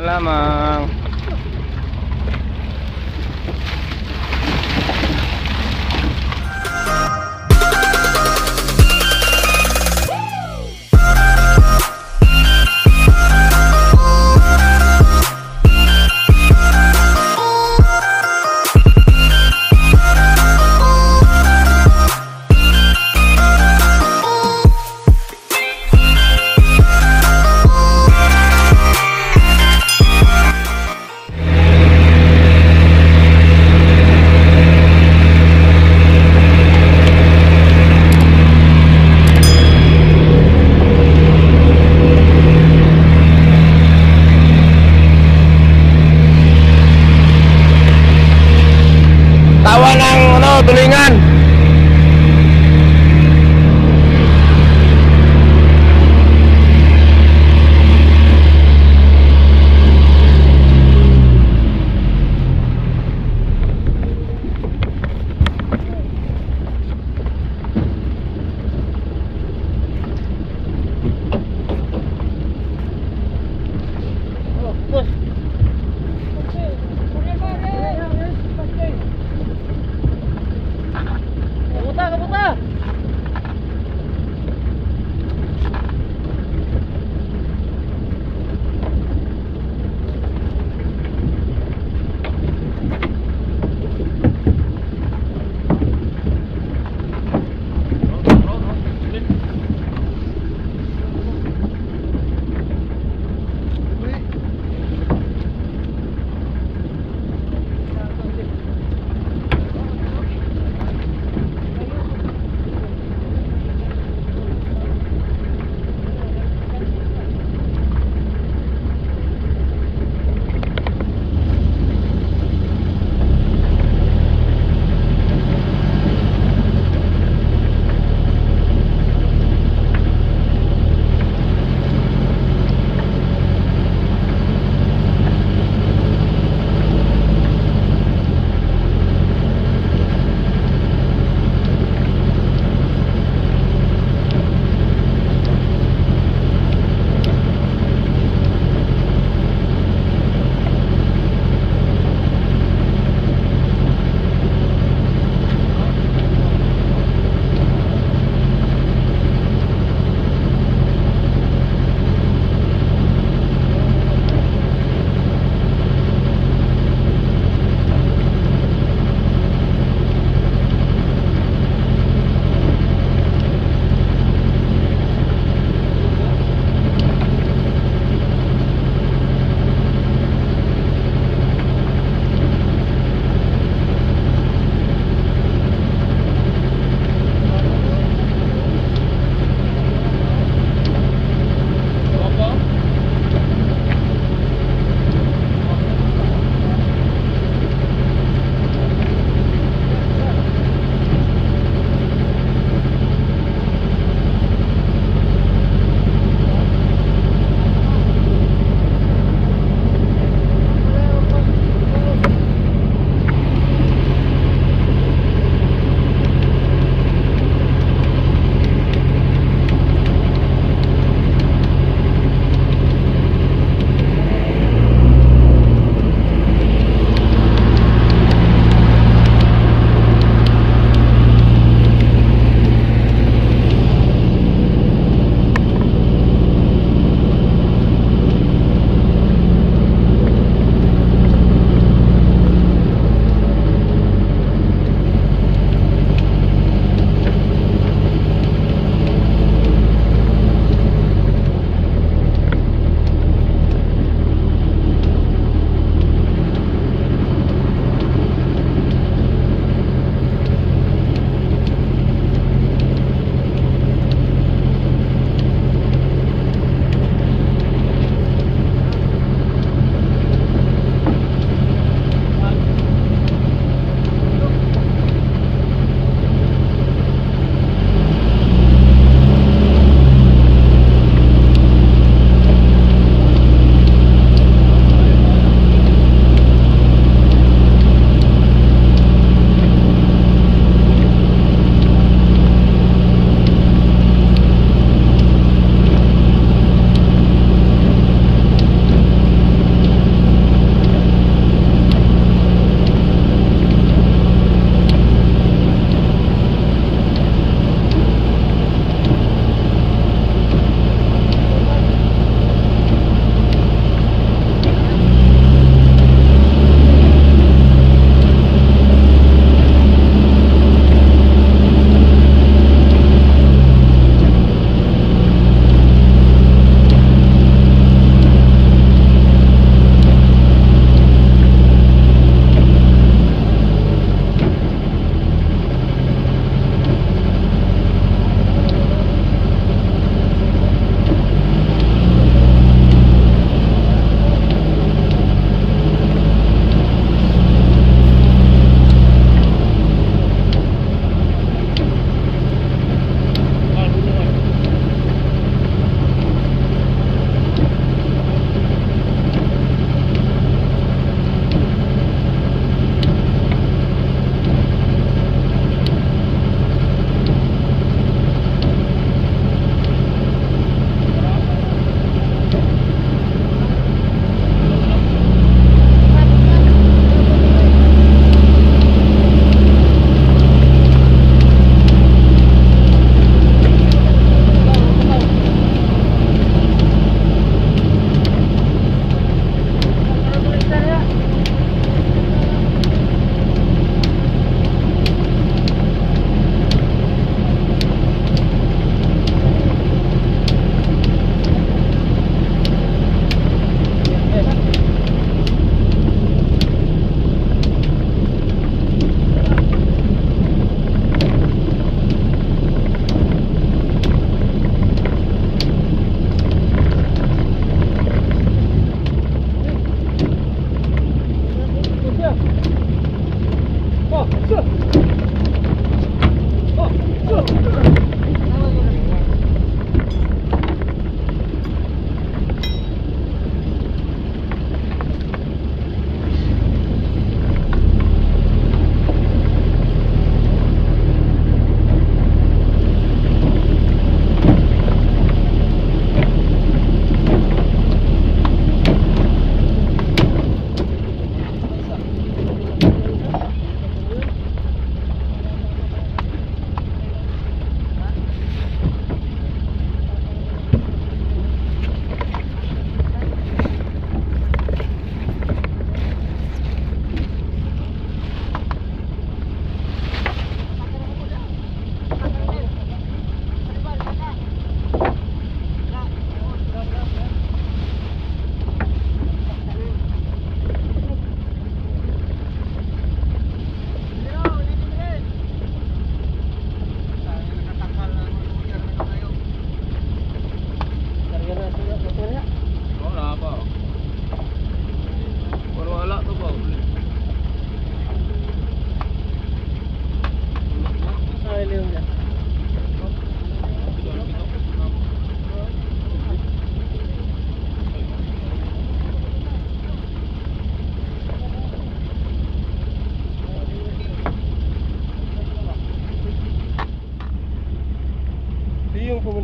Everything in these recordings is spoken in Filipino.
lamang.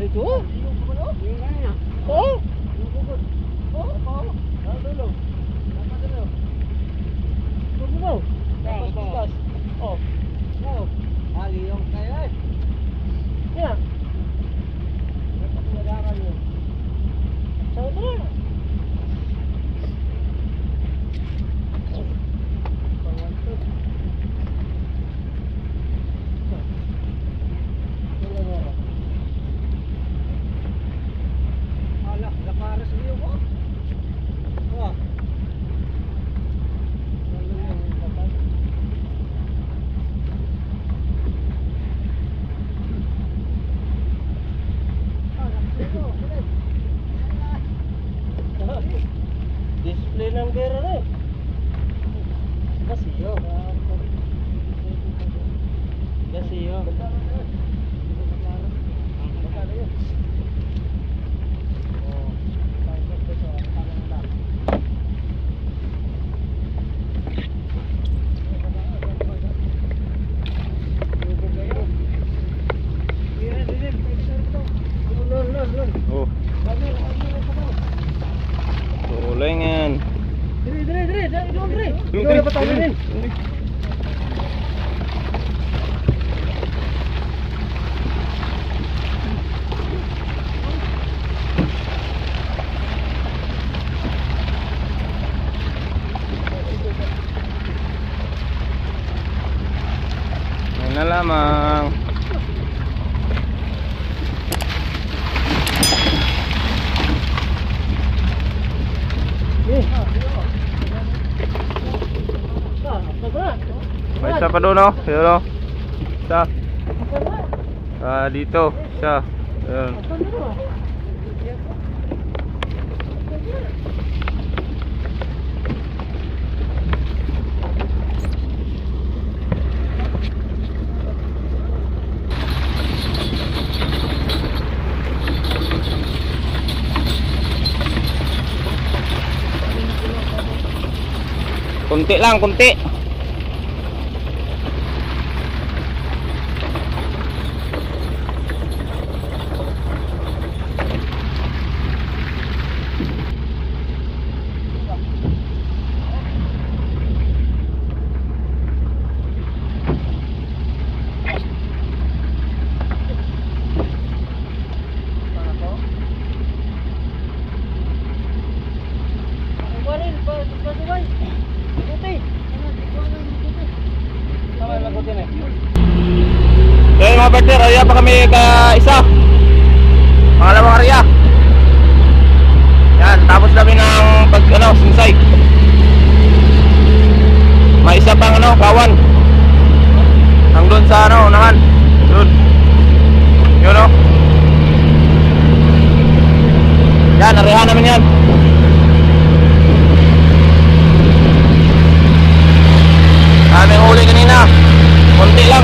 Ito? Oo. Display ng pera na eh. Gasiyo. Gasiyo. Oh. Tulingan. Dire. Ikaw na patawin. Yan na lamang. May isa pa doon, oh. Yun, oh. Isa. Dito. Isa. Yun. Kunti lang, kunti. Okay mga partner, area pa kami isa. Pangalawang area. Yan, tapos kami ng sinsay. May isa pang kawan. Hanggang sa unahan. Yun. Yun o. Yan, area namin yan. Aming huli kanina. Konti lang.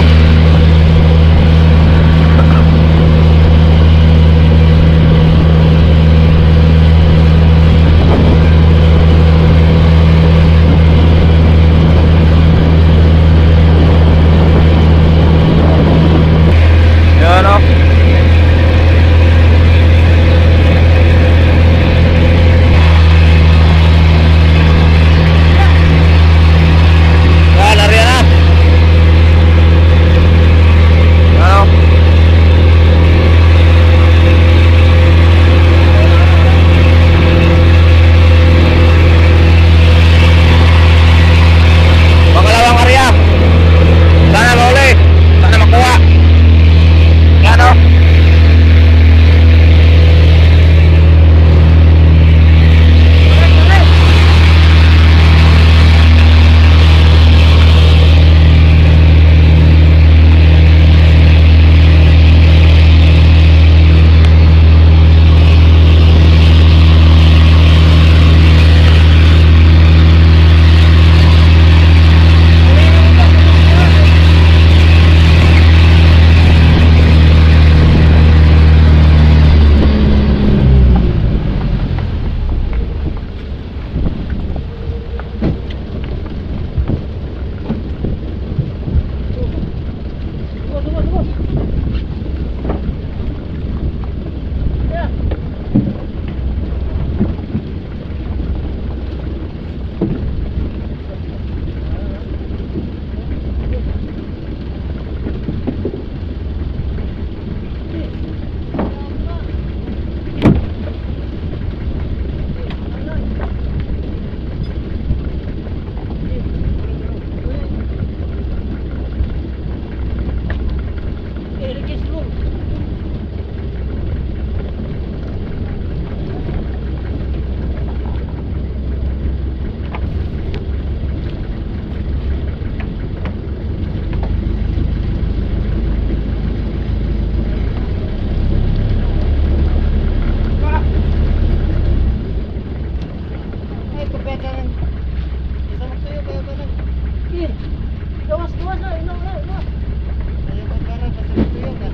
beta ng isa magtuyo kayo ba nang gawas na ino. Ayaw magkara basta magtuyo ka.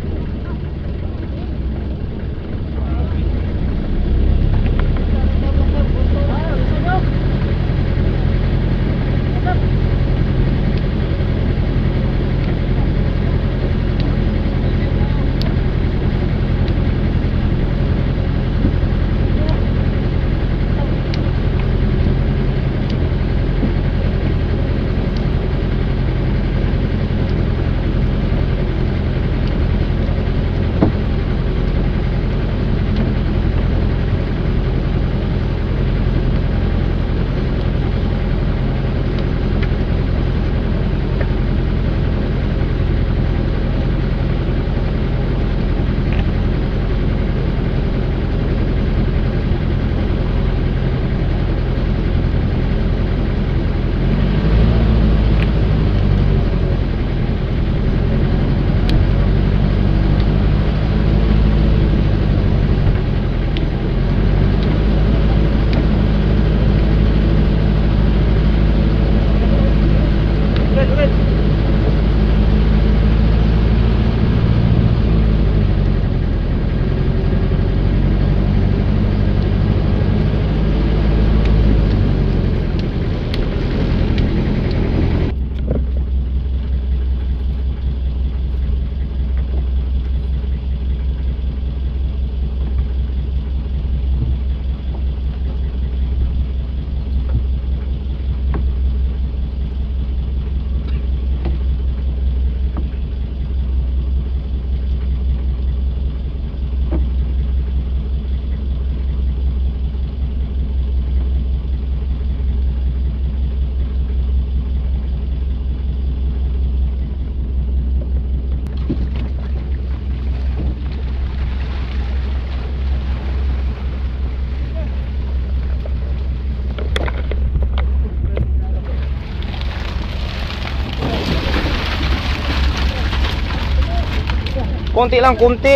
Kunti lang, kunti.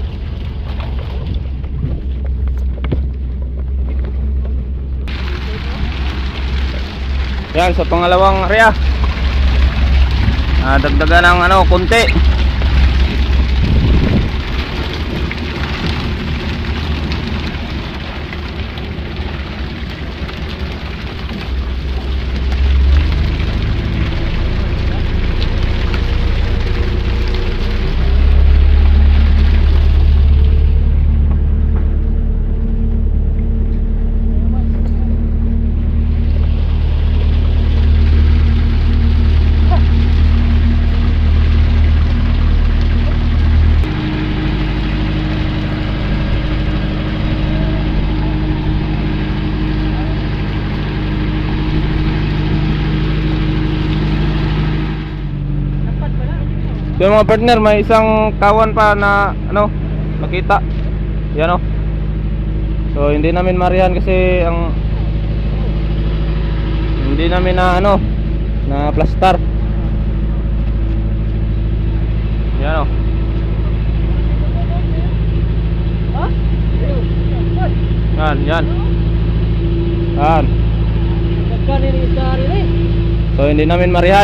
Yan, sa pangalawang area. Dagdagan ng ano, kunti. So mga partner, may isang kawan pa na ano, nakita. Yan oh. So hindi namin marihan kasi ang hindi namin na ano, na plaster. Yan oh. Yan, yan. Yan. So hindi namin marihan.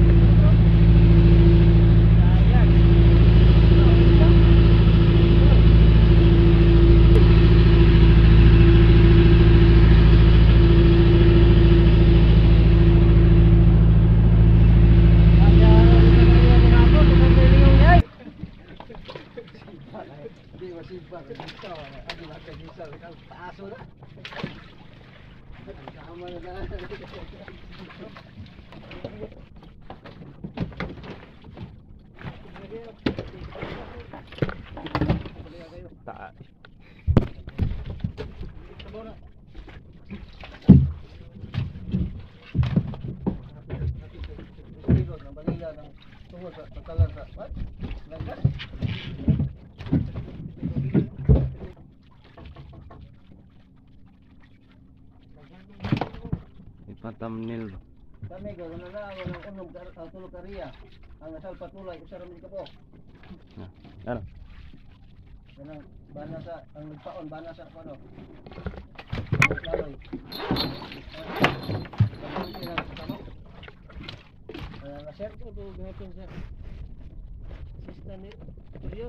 Thumbnail. Kami gawin na lang ng unong tulog kariya. Ang asal patulay usara mi kapo. Ano? Yan ang bana sa ang nagpaon bana sa ano. Sir ko do gahapon sa assistant ni Tulio.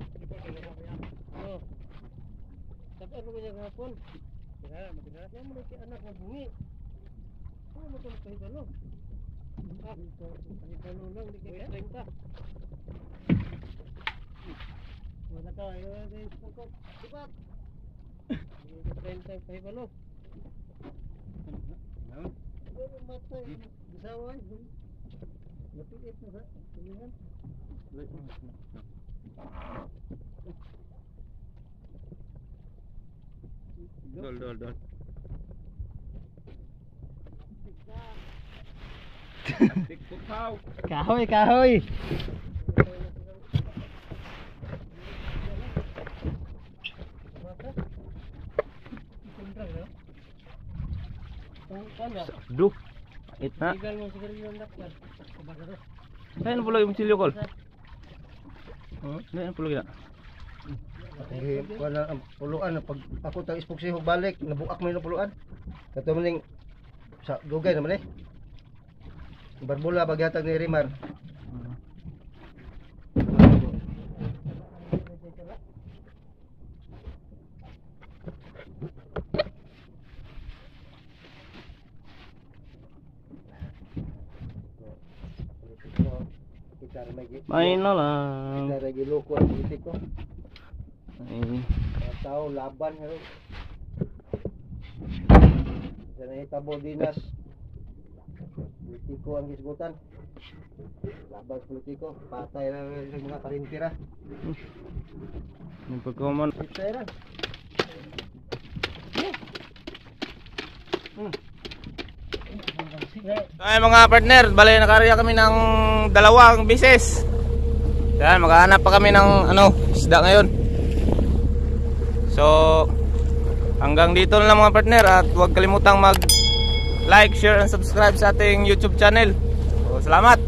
Oh. Tapi ano ko niya gahapon? Kaya mo kay anak ng bungi. Ano mo ko kahibalo? Kahibalo lang di kay 30. Wala ka ayo din pagkot. Dibat. Di 30 kahibalo. Ano matay bisaway. Napiit na sa tulingan. Dol. Kahoy. Duh. Ha? Tinggal mo siguro yung doktor. Saan pula yung silyo kol? Saan pula gina? Wala ang puluan pag ako tang ispuksihog balik nabuak mo yung puluan. Kato maning sa dugay naman eh. Barbula bagyatag ni Rimar. Main na lang. Kita lagi loko ang politik ko. Ay. Tao laban nga. Sana itabo dinas. Politiko ang gisgutan. Laban sa politiko, patay na ng mga karintira. Yung pagkaman. Patay na. Ay mga partner, bali nakarya kami ng 2 bisis. Yan, maghahanap pa kami ng isda ngayon. So hanggang dito na lang mga partner, at huwag kalimutang mag like, share and subscribe sa ating YouTube channel. So, salamat.